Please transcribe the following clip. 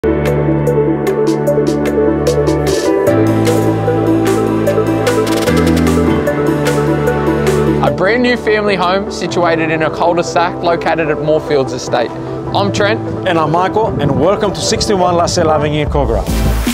A brand new family home situated in a cul-de-sac located at Moorfields Estate. I'm Trent. And I'm Michael, and welcome to 61 Lachal Avenue in Kogarah.